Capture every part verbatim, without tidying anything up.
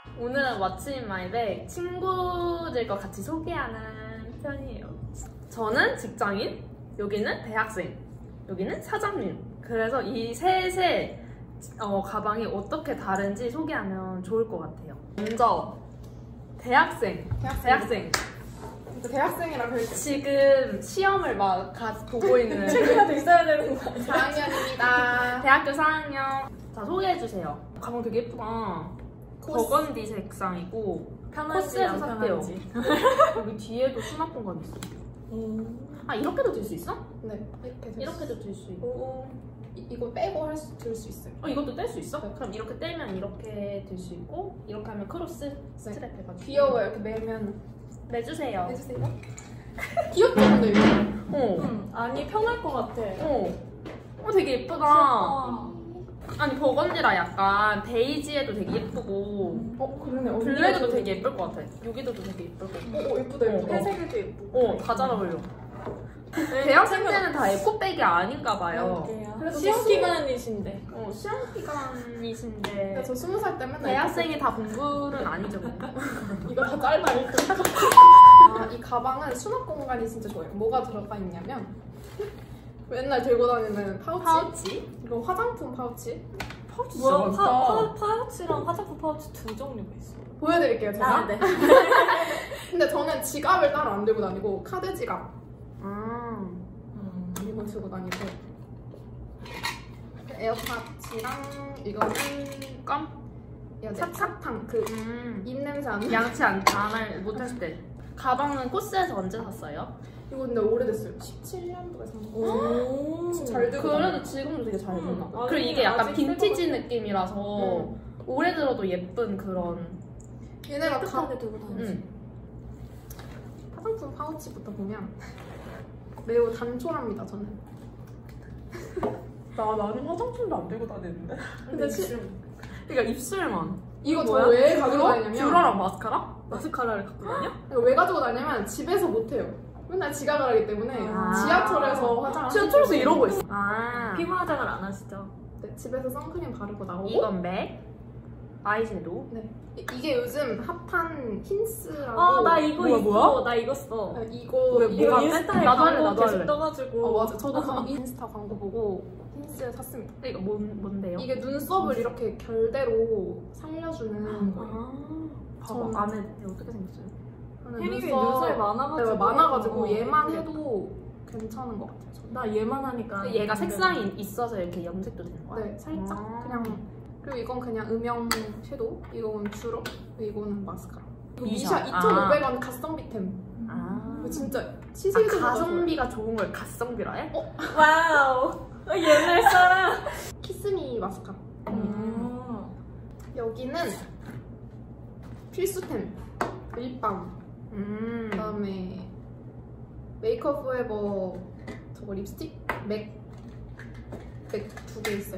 오늘은 What's in my bag 친구들과 같이 소개하는 편이에요. 저는 직장인, 여기는 대학생, 여기는 사장님. 그래서 이 셋의 어, 가방이 어떻게 다른지 소개하면 좋을 것 같아요. 먼저 대학생. 대학생. 대학생. 대학생이라 그랬지. 지금 시험을 막 가, 보고 있는 체크가 돼 있어야 되는 거 아니야? 사 학년입니다. 대학교 사 학년. 자, 소개해주세요. 가방 되게 예쁘다. 버건디 색상이고 코스에서 샀대요. 여기 뒤에도 수납 공간 있어. 음. 아, 이렇게도 들 수 있어? 네, 이렇게 될 이렇게도 들 수 있고. 오. 이, 이거 빼고 할 수, 들 수 있어요. 어, 이것도 뗄 수 있어? 네. 그럼 이렇게 떼면 이렇게 들 수 있고, 이렇게 하면 크로스 스트랩 해가지고. 귀여워요. 이렇게 매면. 내주세요. 해주세요. 귀엽죠, 근데 이거? 어. 응. 아니 편할 것 같아. 어. 어, 되게 예쁘다. 아. 아니, 버건디라 약간 베이지에도 되게 예쁘고, 어, 그러네. 어, 블랙에도 되게 예쁠 것 같아. 여기도 되게 예쁠 것 같고. 어, 어, 예쁘다, 예쁘다. 어. 회색에도 예쁘고. 어, 다 잘 어울려. 대학생 때는 다 에코백이 아닌가 봐요. 그래도 시험 저 기간이신데. 어, 시험 기간이신데. 저 스무 살 때 맨날 대학생이 다 공부는 아니죠. 이거 다 짧아요. 아, 이 가방은 수납 공간이 진짜 좋아요. 뭐가 들어가 있냐면 맨날 들고 다니는 파우치. 파우치? 이거 화장품 파우치. 파우치 뭐야? 진짜 파, 많다. 파, 파우치랑 화장품 파우치 두 종류가 있어. 보여드릴게요, 제가. 아, 네. 근데 저는 지갑을 따로 안 들고 다니고 카드 지갑 아. 음. 이거 들고 다니고 에어팟이랑 이거는 껌? 이거 찹찹탕 그 음. 입냄새 안 나. 양치 안, 안할 못했을 때. 가방은 코스에서 언제 샀어요? 이거 근데 오래됐어요. 십칠 년도에 산 거. 오. 잘 들고 다녀요. 그래도 지금도 되게 잘 입나? 음. 그리고 이게 약간 아직 빈티지 느낌이라서 음. 오래 들어도 예쁜 그런. 얘네가 다 깨끗하게 들고 다니지. 음. 화장품 파우치부터 보면 매우 단촐합니다. 저는. 나, 나는 화장품도 안 들고 다니는데? 근데 시, 그러니까 입술만. 이거 저 뭐야? 왜 가지고 뷰러? 다니냐면 뷰러랑 마스카라? 마스카라를 갖고 다녀? 이거 왜 가지고 다니냐면 집에서 못 해요. 맨날 지각을 하기 때문에 아. 지하철에서 화장. 지하철에서 이러고 있어. 아. 피부 화장을 안 하시죠? 네, 집에서 선크림 바르고 나오고. 이건 맥, 아이섀도우. 네. 이- 이게 요즘 핫한 힌스라고. 아, 나 이거 뭐야, 있어. 뭐야? 나 이거 써. 네, 이거 왜, 이거 뭐가 인- 인스타에 나도 할래, 광고 나도 계속 할래. 떠가지고. 어 맞아. 저도 그 인스타 광고 보고 힌스 샀습니다. 이거 뭔, 뭔데요? 이게 눈썹을 이렇게 결대로 살려주는 거예요. 아, 전- 봐봐. 안에 어떻게 생겼어요? 저는 혜림이 눈썹이 많아가지고. 네, 많아가지고 어. 얘만 해도 괜찮은 것 같아요. 저는. 나 얘만 하니까. 얘가 색상이 있어서 이렇게 염색도 되는 거야? 네, 살짝 아. 그냥. 그리고 이건 그냥 음영 섀도우, 이건 뷰러, 이거는 마스카라. 이거 미샤. 미샤 이천오백 원 가성비템. 아. 이거 진짜 아, 시세도 가성비가 좋은 걸 가성비라 해? 어? 와우. 어, 옛날 사람. 키스미 마스카라. 음. 여기는 필수템 립밤. 음. 그다음에 메이크업 포에버 저거 립스틱 맥 맥 두 개 있어요.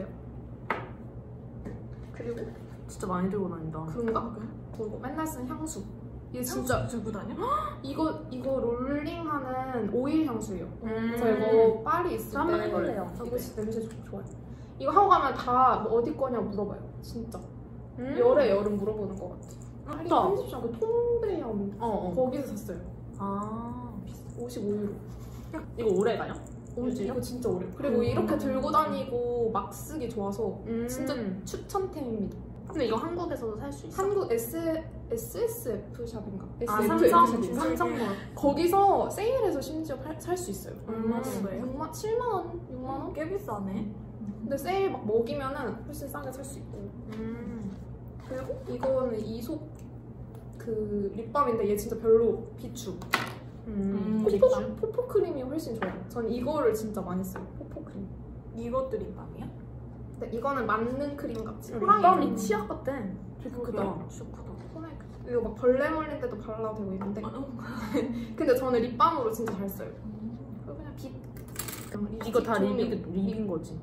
그리고 진짜 많이 들고 다닌다. 그런가? 그리고 맨날 쓰는 향수. 이게 진짜 들고 다녀? 이거 이거 롤링하는 오일 향수예요. 음. 저 이거 파리 있을 때 한번 해볼래요. 이거 진짜 냄새 좋- 좋아요. 이거 하고 가면 다 뭐 어디 거냐 물어봐요. 진짜 음. 열에 열은 물어보는 것 같아. 파리 맞다. 편집샵 그 통대형 어, 어. 거기서 샀어요. 아. 오십오 유로. 이거 오래 가요? 오, 유지요? 이거 진짜 오래. 그리고 음. 이렇게 들고 다니고 막 쓰기 좋아서 음. 진짜 추천템입니다. 근데 이거 한국에서도 살 수 있어? 한국 S 에스에스에프 샵인가? 아, 에스에프에프 삼성, 샵인가? 삼성몰. 거기서 세일해서 심지어 살 수 있어요. 얼마 정도예요? 육만, 칠만 원, 육만 원? 꽤 비싸네. 근데 세일 막 먹이면은 훨씬 싸게 살 수 있고. 음. 그리고 이거는 이솝 그 립밤인데 얘 진짜 별로 비추. 음. 음. 포포, 포포 크림이 훨씬 좋아요. 전 이거를 진짜 많이 써요. 포포 크림. 이것도 립밤이야? 근데 이거는 맞는 크림 같이. 립밤이 치약 같아. 되게 크다. 슈크다. 손에 크- 이거 막 벌레 물린 데도 발라도 되고 있는데. 아, 근데 저는 립밤으로 진짜 잘 써요. 그리고 그냥 빛. 이거 다 종류. 립이, 립인 거지.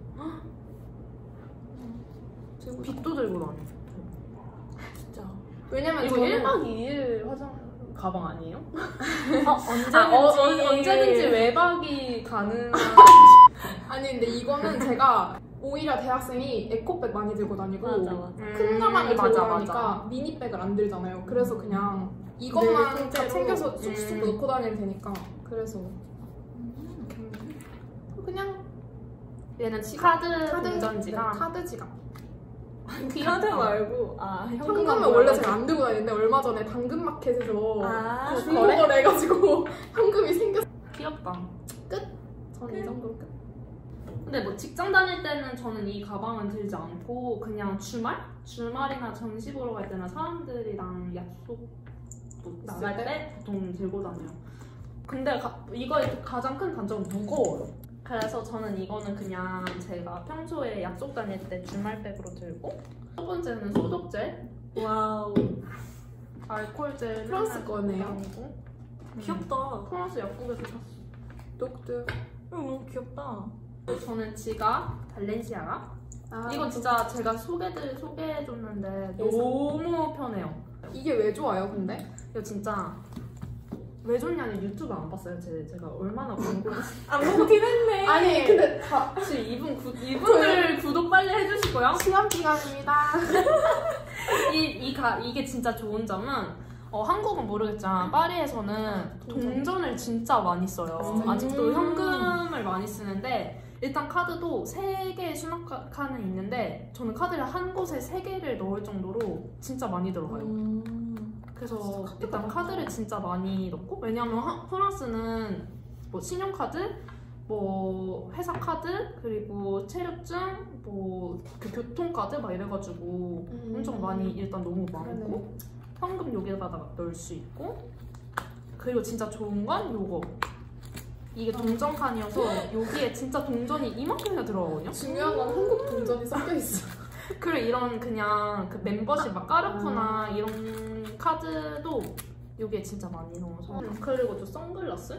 그리고 빛도 들고 다녀. 진짜. 왜냐면 이거 저는 일 박 이 일 화장 가방 아니에요? 어, 언제든지. 아, 어, 어, 언제든지 외박이 가능한. 아니 근데 이거는 제가 오히려 대학생이 에코백 많이 들고 다니고 맞아 맞아. 큰 가방을 음, 들고 맞아, 다니까 맞아. 미니백을 안 들잖아요. 그래서 그냥 이것만 네, 다 통째로. 챙겨서 쑥쑥 음. 넣고 다니면 되니까 그래서 그냥 얘는 지갑, 카드 카드 동전지가 네, 카드 지갑. 카드 말고 아 현금은 현금은 원래 제가 안 들고 다니는데 얼마 전에 당근마켓에서 아 중고거래 해가지고 현금이 생겼어. 귀엽다. 저는 이 정도로 끝. 근데 뭐 직장 다닐 때는 저는 이 가방은 들지 않고 그냥 주말? 주말이나 전시 보러 갈 때나 사람들이랑 약속 뭐 나갈 때? 때 보통 들고 다녀요. 근데 가, 이거의 가장 큰 단점은 무거워요. 그래서 저는 이거는 그냥 제가 평소에 약속 다닐 때 주말백으로 들고 첫 번째는 소독젤, 와우 알코올젤 프랑스 거네요. 다니고 귀엽다. 프랑스 약국에서 샀어. 녹두. 응, 너무 귀엽다. 저는 지갑 발렌시아가 아, 이건 진짜 제가 소개들 소개해줬는데 예상. 너무 편해요. 이게 왜 좋아요, 근데? 이거 진짜 왜 좋냐는 유튜브 안 봤어요. 제, 제가 얼마나 광고를 안 먹긴 했네. 아니, 근데 다 혹시 이분 구, 이분을 구독 빨리 해주시고요. 시험 기간입니다. 이, 이 가, 이게 진짜 좋은 점은 어, 한국은 모르겠지만 파리에서는 동전을 진짜 많이 써요. 진짜요? 아직도 음. 현금을 많이 쓰는데 일단 카드도 세 개의 수납칸은 있는데 저는 카드를 한 곳에 세 개를 넣을 정도로 진짜 많이 들어가요. 음. 그래서 일단 카드를 진짜 많이 넣고 왜냐면 하- 프랑스는 뭐 신용카드, 뭐 회사 카드 그리고 체력증, 뭐 그 교통카드 막 이래가지고 엄청 많이 일단 너무 많고 현금 여기다가 넣을 수 있고 그리고 진짜 좋은 건 요거 이게 동전칸이어서 여기에 진짜 동전이 이만큼이나 들어가거든요. 중요한 건 한국 동전이 섞여 있어. 그리고 이런 그냥 그 멤버십 막 까르푸나 이런 카드도 여기에 진짜 많이 넣어서 음, 그리고 또 선글라스?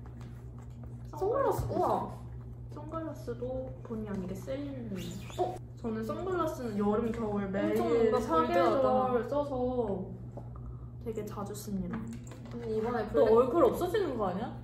선글라스, 우와. 선글라스도 본의 아니게 쓰이는 어? 저는 선글라스는 여름, 겨울 매일 엄청 뭔가 사계절 볼드하다. 써서 되게 자주 씁니다. 언니 이번에 너 블랙 얼굴 없어지는 거 아니야?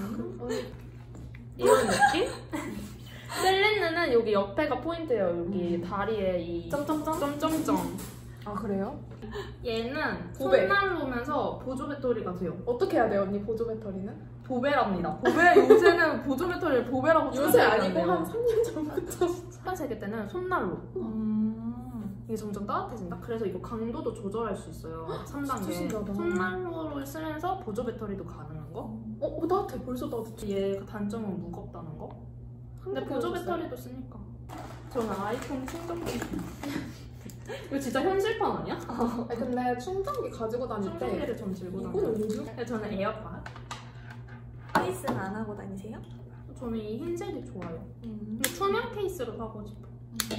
이런 느낌? 셀린느는 여기 옆에가 포인트예요. 여기 다리에 이 점점점? 점점점. 아 그래요? 얘는 보배. 손난로면서 보조 배터리가 돼요. 어떻게 해야 돼요, 언니 보조 배터리는? 보배랍니다. 보배 요새는 보조 배터리를 보배라고 요새 아니고 추천해요. 한 삼 년 전부터. 한 세계 때는 손난로. 음. 이게 점점 따뜻해진다. 그래서 이거 강도도 조절할 수 있어요. 삼 단계. 진짜 신기하다. 손난로를 쓰면서 보조 배터리도 가능한 거. 어, 어 따뜻해. 벌써 따뜻해. 얘 단점은 무겁다는 거. 근데 보조 배터리도 쓰니까. 저는 아이폰 충전기. 이거 진짜 현실판 아니야? 아니, 근데 충전기 가지고 다닐 때 충전기를 좀 들고 다녀요. 이거는 뭐죠? 근데 저는 에어팟. 케이스는 안 하고 다니세요? 저는 이 흰색이 좋아요. 음. 근데 투명 케이스로 사고 싶어.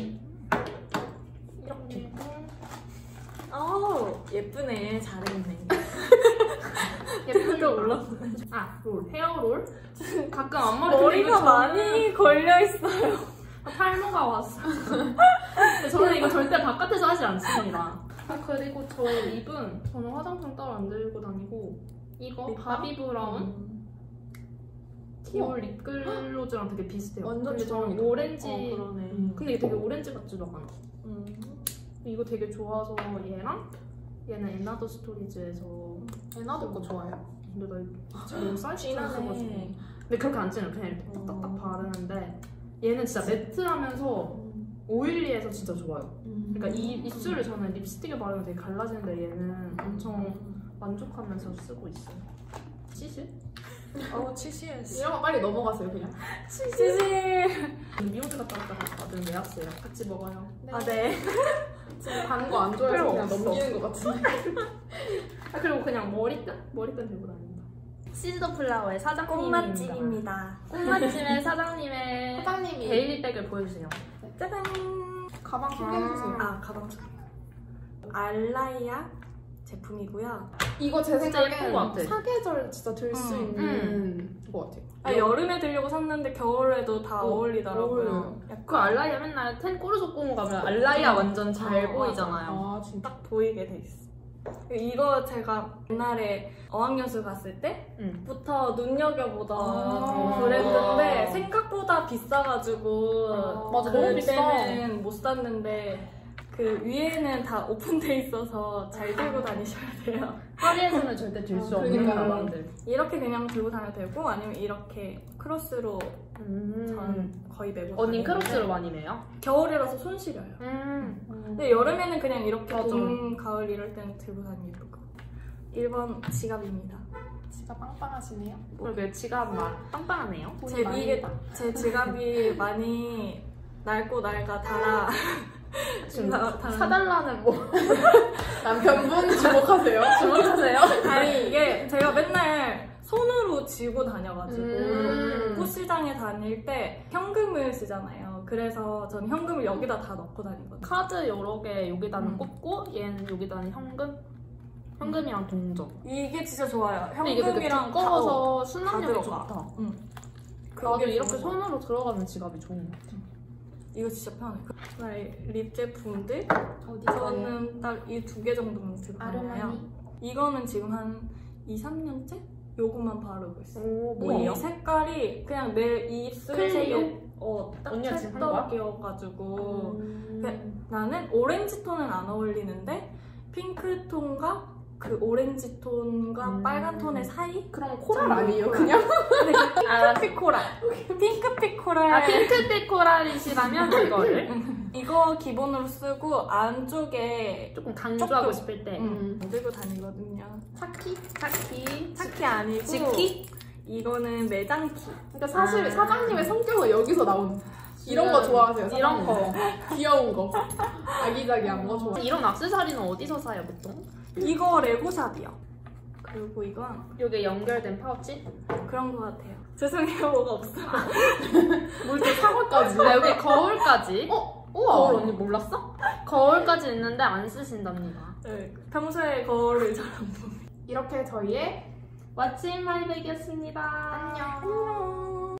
이렇게. 어 예쁘네. 잘했네. 예쁘게 올라보네. 아, 롤. 헤어롤. 가끔 앞머리 머리가 저는 많이 걸려 있어요. 탈모가 왔어. 근데 저는 이거 절대 바깥에서 하지 않습니다. 아, 그리고 저 립은 저는 화장품 따로 안 들고 다니고 이거 립밤? 바비 브라운 음. 디올 립글로즈랑 되게 비슷해요. 완전 근데 저는 좋아합니다. 오렌지. 어 그러네. 음. 근데 이게 되게 오렌지 같지도 않아. 음. 이거 되게 좋아서 얘랑 얘는 에나더 스토리즈에서 에나도 거 좋아요. 근데 나 이거 너무 사이즈가 있어가지고 진하네. 근데 그렇게 안 진해요. 그냥 이렇게 딱딱딱 어. 바르는데 얘는 진짜 매트하면서 오일리해서 진짜 좋아요. 음. 그러니까 이 입술을 저는 립스틱을 바르면 되게 갈라지는데 얘는 엄청 만족하면서 쓰고 있어요. 시실? 어 치실. 이런 거 빨리 넘어가세요 그냥. 치실. 미용실 갔다 왔다가 받은 메아스예요. 같이 먹어요. 아 네. 지금 가는 거 안 좋아해서 필요 그냥 없어. 넘기는 것 같은데. 아 그리고 그냥 머리끈? 머리끈 들고 다닙니다. 시즈더 플라워의 사장님입니다. 꽃맛집입니다. 꽃맛집의 사장님의 사장님이 데일리백을 보여주세요. 짜잔. 가방 소개해주세요. 아 가방 속. 알라이아 제품이고요. 이거 제 진짜 예쁜 것 생각엔 같아. 사계절 진짜 들 수 음. 있는 것 같아요. 아, 여름에 들려고 샀는데 겨울에도 다 어, 어울리더라고요. 어울려요. 그 알라이아 맨날 텐 꼬르소꼬 가면 알라이아 완전 잘 아, 보이잖아요. 아 진짜. 딱 보이게 돼 있어. 이거 제가 옛날에 어학연수 갔을 때부터 눈여겨보던 아. 브랜드인데 생각보다 비싸가지고 아, 맞아, 너무 비싸. 그때는 못 샀는데 그 위에는 다 오픈돼 있어서 잘 들고 다니셔야 돼요. 파리에서는 절대 들 수 아, 없는 그러니까요. 가방들. 이렇게 그냥 들고 다녀도 되고 아니면 이렇게 크로스로 음. 전 거의 메고 언니 다니는데 크로스로 많이 매요? 겨울이라서 손 시려요. 음. 근데 여름에는 그냥 이렇게 맞아. 봄, 가을 이럴 때는 들고 다니기 예쁘고. 일 번 지갑입니다. 진짜 빵빵하시네요. 그러게 지갑 막 빵빵하네요. 돈이 제, 많이 이게 있다. 제 지갑이 많이 낡고 낡아 달아. 지금 다- 다른- 사달라는 뭐 남편분 주목하세요. 주문하세요? 아니 이게 제가 맨날 손으로 쥐고 다녀가지고 음. 꽃시장에 다닐 때 현금을 쓰잖아요. 그래서 전 현금을 여기다 다 넣고 다니거든요. 카드 여러 개 여기다는 음. 꽂고 얘는 여기다는 현금? 현금이랑 동전. 이게 진짜 좋아요. 근데 이게 되게 현금이랑 두꺼워서 다 수납력이 들어가. 좋다. 응. 나도 그게 이렇게 좋은 것 같아요. 손으로 들어가는 지갑이 좋은 것 같아. 이거 진짜 편해. 그다음에 립 제품들 어디 저는 딱 이 두 개 정도만 들고 다녀요. 아르마니? 이거는 지금 한 이, 삼 년째? 요것만 바르고 있어요. 오, 이 색깔이 그냥 내 입술색에 클리오? 어, 딱 언니가 지금 한 거야? 찰떡이어가지고 음. 나는 오렌지 톤은 안 어울리는데 핑크 톤과 그 오렌지 톤과 음. 빨간 톤의 사이? 그럼 코랄 아니에요? 그냥? 근데 그 핑크빛 코랄 핑크빛 코랄 아, 핑크빛 코랄이시라면 이거를 이거 기본으로 쓰고 안쪽에 조금 강조하고 조금. 싶을 때. 음, 들고 다니거든요. 차키? 차키, 차키 아니고 지키? 이거는 매장키. 그러니까 사실 아. 사장님의 성격은 여기서 나온 이런 거 좋아하세요. 이런 사장님. 거. 귀여운 거. 아기자기한 거 좋아. 이런 액세서리는 어디서 사요, 보통? 이거 레고샵이요. 그리고 이건 이게 연결된 파우치? 그런 거 같아요. 죄송해요, 뭐가 없어. 물도 사골까지. 아, 여기 거울까지. 어? 거울 우와. 언니 몰랐어? 거울까지 있는데 안 쓰신답니다. 네, 평소에 거울을 잘 안 보고. 이렇게 저희의 왓츠 인 마이 백이었습니다. 안녕. 안녕.